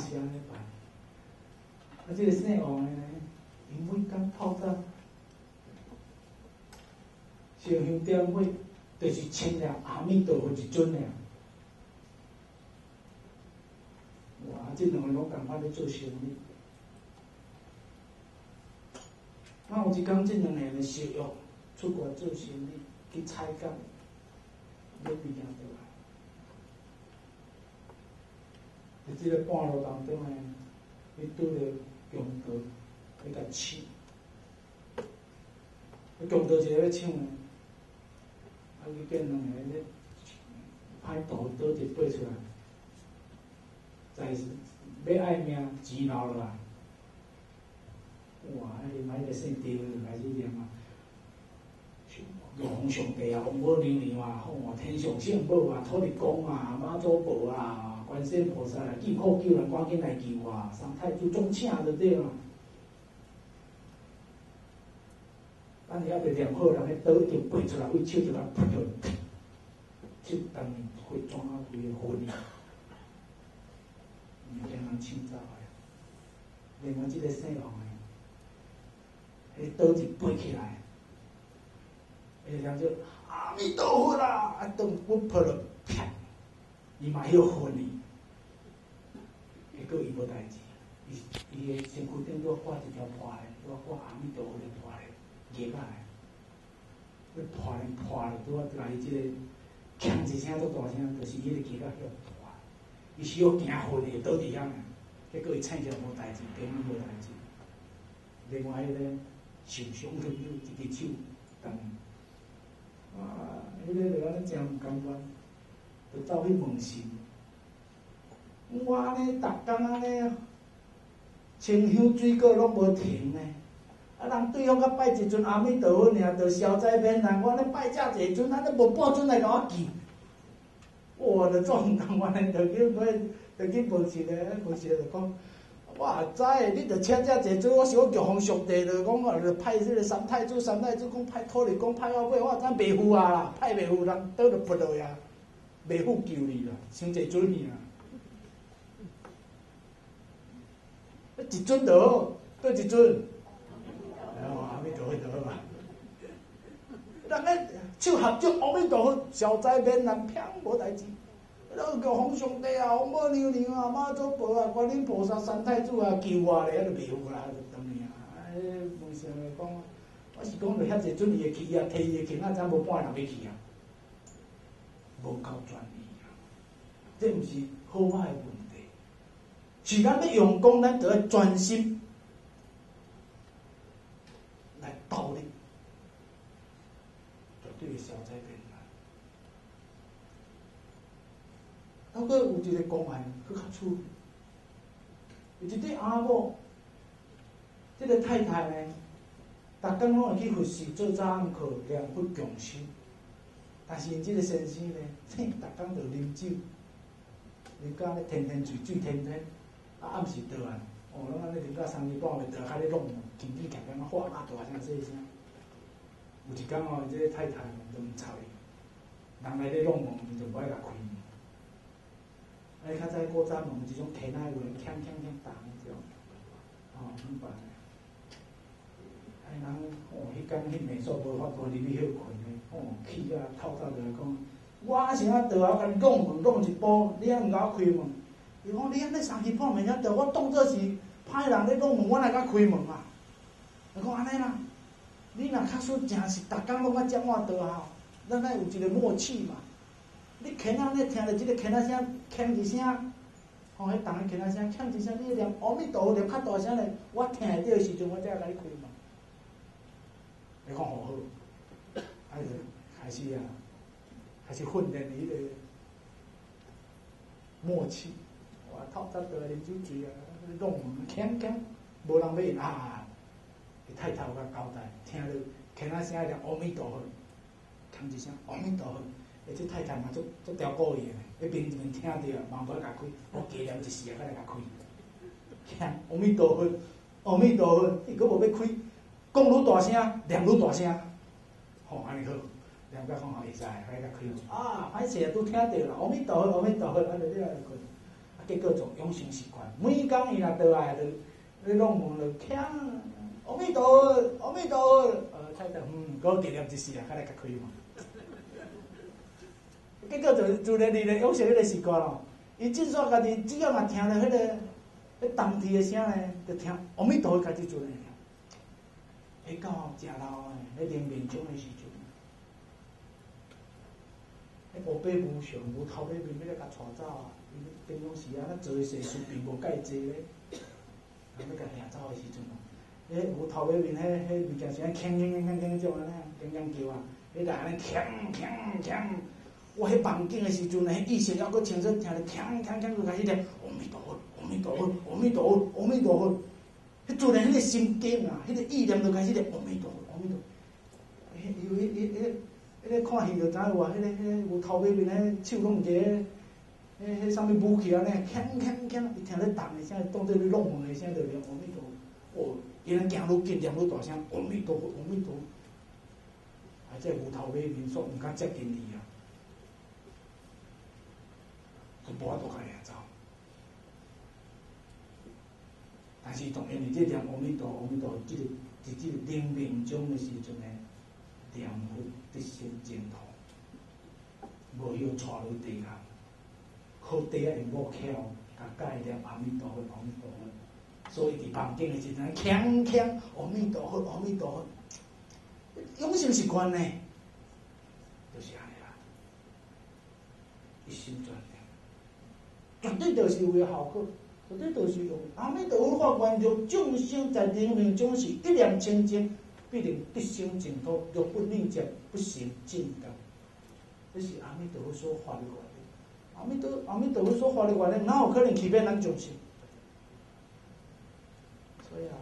是安尼办。啊，这个姓王的呢，伊每工透早烧香点火，就是称了阿弥陀佛一尊尔。哇，这两个拢共款咧做生意。啊，有一工，这两个人相约出国做生意，去采购，要毕业倒来。在这个半路当中呢，伊拄着强盗，伊甲抢。强盗一个要抢呢，啊，伊见两个咧歹图倒一爬出来，在要爱命钱留落来。哇！迄个姓张就开始念啊，玉皇上帝啊，王母娘娘啊，天上圣母啊，土地公啊，妈祖婆啊，观世音菩萨啊，救苦救难，赶紧来救我！三太子总请就对啦。等伊还袂念好，人迄刀已经拔出来，为手就甲劈落，手当面会撞啊规个昏去，唔惊人抢走诶。另外即个姓王诶。迄刀一拔起来，迄人就阿弥陀佛啦！啊，当阮破了，啪！伊嘛许昏去，结果伊无代志，伊个身躯顶拄挂一条破的，拄挂阿弥陀佛的破的叶仔的，要破了，拄啊来伊即个锵一声足大声，就是伊个叶仔许破，伊是要惊昏去倒伫遐呢，结果伊醒起来无代志，根本无代志。另外迄个。受伤了，一只手动，啊！迄个就安尼真毋甘愿，就走去问神。我安尼逐工安尼，清香水果拢无停呢。啊，人对方甲拜一尊阿弥陀佛尔，着消灾免难。我安尼拜遮济尊，安尼无半尊来甲我救。哇！着做毋甘愿的，着去问一个，问一个就讲。我也知，你着请遮济尊，我是我玉皇上帝，着讲我着派迄个三太子讲派土地公派我买，我知袂赴啊啦，派袂赴，人倒着扑落呀，袂赴救你啦，伤济尊尔。一尊就好，倒一尊，阿弥陀佛就好啊。人个手合作阿弥陀佛，消灾免难，偏无代志。那玉皇上帝啊，王母娘娘啊，妈祖婆啊，观音菩萨、三太子啊，救我咧，啊，就袂赴啦，就当然啊。问啥个讲，我是讲着遐济准伊会去啊，摕伊的钱啊，怎无半人要去啊？无够专业啊！这毋是好歹的问题，是咱要用功，咱着要专心来斗力，绝对会消灾免难。还佫有一个公案，佫较趣味。有一对阿某，这个太太呢，逐工拢会去佛寺做早暗课、念佛供修，但是因这个先生呢，逐工就啉酒，啉到咧天天醉，醉天天，啊暗时倒来，拢安尼啉到3更半暝，倒来咧弄，紧紧夹夹，话啊大声细声。有一工这个太太就毋睬伊，人来咧弄门，伊就无爱甲开门。较早古早门有一种天仔有人锵锵锵打迄种，明白？人迄工迄民宿无法度入去休困的，气啊透早就来讲，我是啊倒啊，甲你弄门弄一步，你还毋甲我开门？伊讲你安尼3更半暝才倒，我当作是歹人咧弄门，我来甲开门啊？伊讲安尼啦，你若确实真是逐工拢甲接我倒啊，咱有一个默契嘛。你牵仔咧听着即个牵仔声，牵一声，迄重个牵仔声，牵一声，你念阿弥陀佛念较大声咧，我听会到的时阵，我才会甲你开门。你讲好好，就开始训练你的默契。我透早倒来啉酒醉啊，弄门锵锵，无人要应啊。伊太太有甲交代，听着牵仔声念阿弥陀佛，牵一声阿弥陀佛。这太太嘛，足刁故意的，迄面听着嘛无爱甲开，我加念一时啊，才来甲开。听阿弥陀佛，阿弥陀佛，伊佫无要开，讲愈大声，念愈大声，安尼好，念甲讲会使，来甲开。歹势啊，拄听着啦，阿弥陀佛，阿弥陀佛，安尼你来开。 结果做养成习惯，每工伊若倒来就你弄门就锵，阿弥陀佛，阿弥陀佛，太太，搁纪念一世啊，较来甲开嘛。结果就自然养成迄个习惯咯。伊真煞家己只要嘛听到迄个当地的声咧，就听阿弥陀佛，家己做咧听。迄到食老诶，迄临命终诶时阵，迄无爸无上无头尾面要甲带走啊！伊平常时啊，咱做诶世事并无介济咧，要甲掠走诶时阵哦，迄无头尾面迄物件是安锵锵锵锵种安尼，锵锵叫啊，迄个安尼锵锵锵。我迄梦境诶时阵，迄意识还阁清楚，听着锵锵锵就开始念阿弥陀佛，阿弥陀佛，阿弥陀佛，阿弥陀佛。迄自然迄个心境啊，迄个意念就开始念阿弥陀佛，阿弥陀佛。迄个看戏就知有啊，迄个无头尾面迄手拢毋记迄啥物武器安尼，锵锵锵，伊听咧动诶声，当做你弄门诶声，就念阿弥陀佛。哦，伊能行愈近，念愈大声，阿弥陀佛，阿弥陀佛。啊，这无头尾面煞毋敢接近伊啊。就无法度甲掠走，但是当因为这念阿弥陀阿弥陀，即个伫即个临命终的时阵呢，念佛得生净土，无要带落地下，靠地下用木巧，甲解念阿弥陀佛阿弥陀佛，所以伫梦境的时阵，锵锵阿弥陀佛阿弥陀佛，养成习惯呢，就是安尼啦，一心专。绝对就是有效果，绝对就是用阿弥陀佛法愿，让众生在临命终时一念清净，必定得生净土，若不逆劫，不成正觉。这是阿弥陀佛所发的愿力。阿弥陀佛所发的愿力，哪有可能欺骗咱众生？所以啊，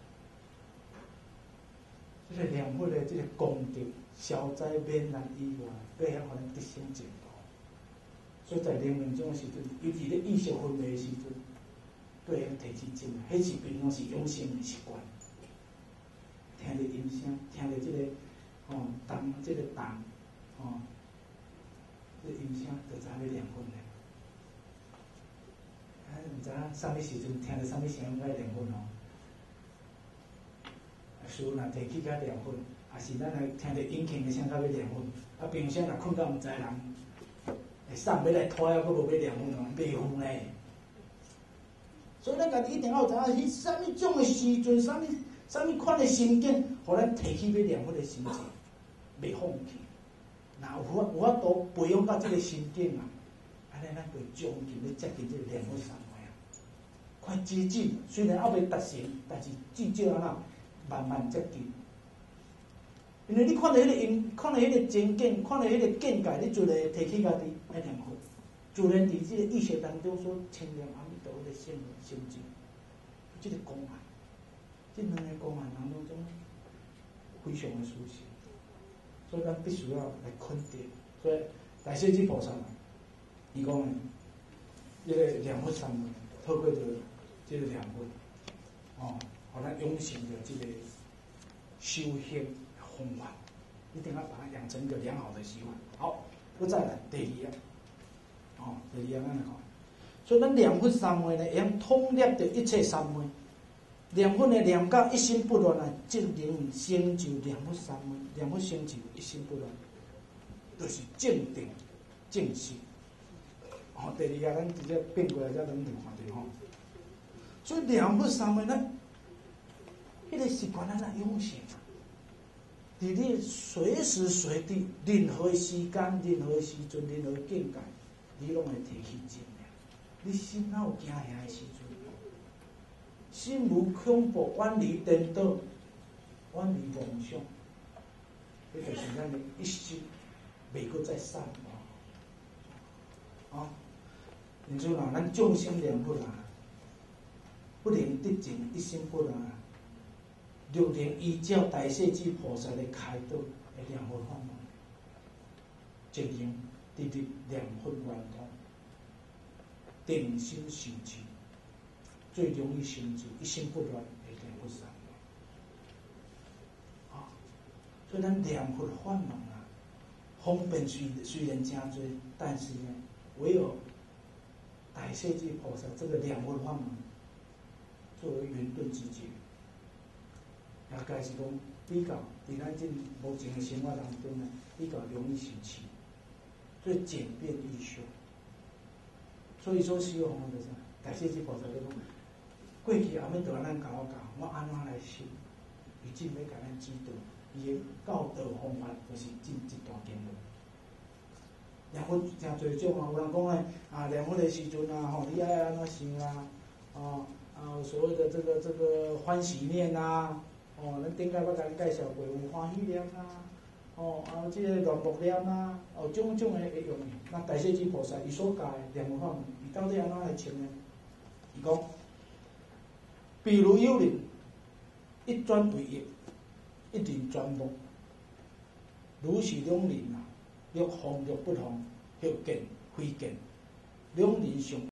这个念佛的这个功德，消灾免难以外，必要互咱得生净土。所以在临命终的时阵，尤其咧意识昏迷的时阵，对人提起精神，迄是平常时养成的习惯。听着音声，听着这个动，这个动，这音声就知影要念佛咧。毋知影啥物时阵听着啥物声音要念佛哦。师父若提起甲念佛，也是咱来听着引擎的声甲要念佛。啊，平常若困到毋知人。送要来拖啊，佫无要念佛哦，袂赴呢。所以咱家己一定要有知影，是啥物种的时阵，啥物款的心境，互咱提起要念佛的心情，袂放弃。若有法度培养到这个心境啊，安尼咱就将近要接近这个念佛三昧啊，快接近。虽然还未达成，但是至少安那慢慢接近。因为你看到迄个因，看到迄个情景，看到迄个境界，你就会提起家己来念佛，自然伫即个意识当中所清念阿弥陀佛的心境，即个公案，这两个公案当中非常的殊胜，所以咱必须要来肯定。所以大势至菩萨，伊讲的，这个念佛三昧，透过着这个念佛，互咱养成着这个修行。方法一定要把它养成一个良好的习惯。好，我再来第二样，第二样安尼看。所以咱念佛三昧呢，会用统摄着一切三昧。念佛呢，念到一心不乱啊，证明成就念佛三昧。念佛成就一心不乱，就是正定正心。第二样咱直接变过来，才能看到吼。所以念佛三昧，咱迄个习惯咱来养成。伫你随时随地、任何时间、任何时阵、任何境界，你拢会提起正念。你心哪有惊吓的时阵？心无恐怖，远离颠倒，远离妄想，迄就是咱的一心袂阁再散因此啦，咱众生念佛啊，不能得净一心不乱啊。若能依照大势至菩萨的开导来念佛法门，即能得念佛圆通，定心修持，最容易成就一心不乱的念佛三昧。所以咱念佛法门啊，方便虽然真多，但是呢，唯有大势至菩萨这个两分法门作为圆顿之觉，也该是讲比较伫咱这目前的生活当中呢，比较容易受持，最简便易修。所以说修行就是大势至菩萨在讲，过去阿弥陀咱教我安怎来修，伊真要甲咱指导，伊的教导方法就是真一大经论。念佛真侪种啊，有人讲念佛的时阵啊，你爱安怎想啦，所谓的这个欢喜念啊，咱顶下捌甲你介绍过，有欢喜念啊，这个乱目念啊，种种的会用的。那大势至菩萨伊所教的念佛法门，伊到底安怎来称呢？伊讲，比如有人一专为一，一人专目，如是两人啊，欲放欲不放，欲见非见，两人相